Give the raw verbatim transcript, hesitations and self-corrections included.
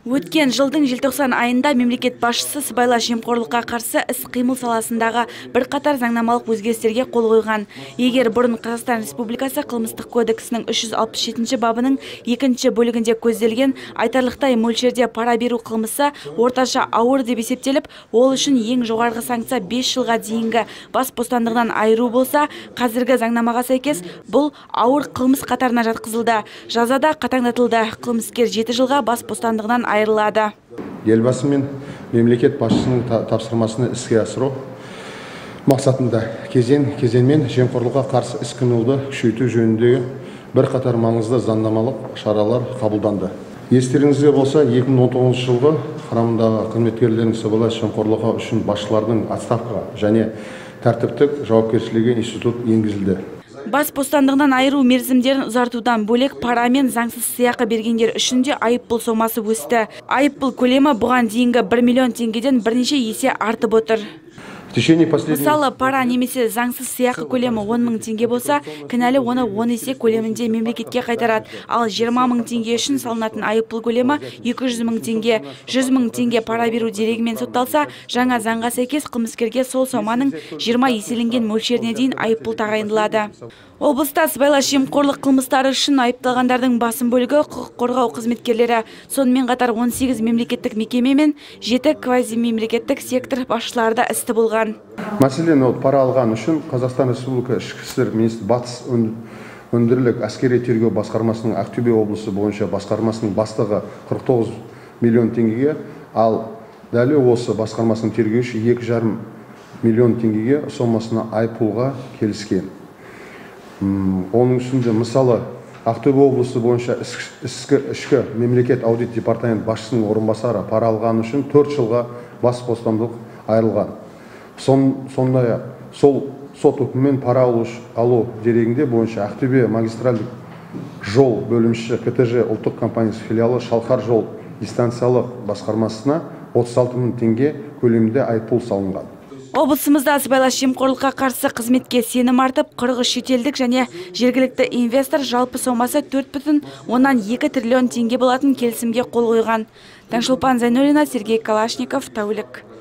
Өткен жылдың желтоқсан айында мемлекет басшысы сыбайлас жемқорлыққа қарсы іс-қимыл саласындағы бірқатар заңнамалық өзгерістерге қол қойған. Егер бұрын Қазақстан Республикасы қылмыстық кодексінің үш жүз алпыс жетінші бабының екінші бөлігінде көзделген айтарлықтай мөлшерде пара беру қылмысы орташа ауыр деп есептеліп, ол үшін ең жоғарғы санкция бес жылға дейінгі бас бостандығынан айыру болса, қазіргі заңнамаға сәйкес бұл ауыр қылмыс қатарына жатқызылды. Жазада қатаңдатылды. Қылмыскер жеті жылға бас бостандығынан айырылады. Елбасы мен мемлекет басшысының тапсырмасını іске асыру мақсатында кезең-кезеңмен жемқорлыққа қарсы іс-қимылды күшейту жөніндегі бірқатар маңызды заңнамалық шаралар қабылданды. Естеріңізде болса, екі мың он тоғызыншы жылғы құрамындағы қызметкерлердің сыбайлас жемқорлығы үшін басшылардың отставка және тәртіптік жауапкершілігі институт енгізілді. Бас бостандығынан айыру мерзімдерін ұзартудан бөлек пара мен заңсыз сыйақы бергендер үшін де айыппұл сомасы өсті. Айыппұл көлемі бұған дейінгі бір миллион теңгеден бірнеше есе артып отыр. Мысалы, пара немесе заңсыз сыйақы көлемі он мың теңге болса, кінәлі оны он есе көлемінде мемлекетке қайтарады. Ал жиырма мың теңге үшін салынатын айыппұл көлемі екі жүз мың теңге. жүз мың теңге пара беру дерегімен сотталса, жаңа заңға сәйкес қылмыскерге сол соманың жиырма еселенген мөлшеріне дейін айыппұл тағайындалады. Облыста сыбайлас жемқорлық қылмыстары үшін айыпталғандардың басым бөлігі құқық қорғау қызметкерлері, сонымен қатар он сегіз мемлекеттік мекеме мен жеті квазимемлекеттік сектор басшылары да істі болған. Мәселен, пара алған үшін Қазақстан Республика ішкі істер министрі Батыс өндірілік әскери тергеу басқармасының Ақтөбе облысы бойынша басқармасының бастығы қырық тоғыз миллион теңгеге, ал дәл осы басқармасының тергеуші екі жарым миллион теңгеге сомасына айыппұлға келіскен. Оның үстінде, мысалы, Ақтөбе облысы бойынша ішкі мемлекет аудит департамент басшысының орынбасары пара алғаны үшін төрт жылға бас бостандық айырылған. Сондай сол сот үкімімен пара алу дерегінде бойынша Ақтөбе магистральдік жол бөлімші КТЖ ұлттық компаниясы филиалы Шалқар жол дистанциялық басқармасына отыз алты мың теңге көлемінде айыппұл салынған. Облысымызда сыбайлас жемқорлыққа қарсы қызметке сенім артып, қырық шетелдік және жергілікті инвестор жалпы сомасы төрт бүтін оннан екі триллион теңге болатын келісімге қол қойған. Таңшолпан Зайнуллина, Сергей Калашников, Тәулік.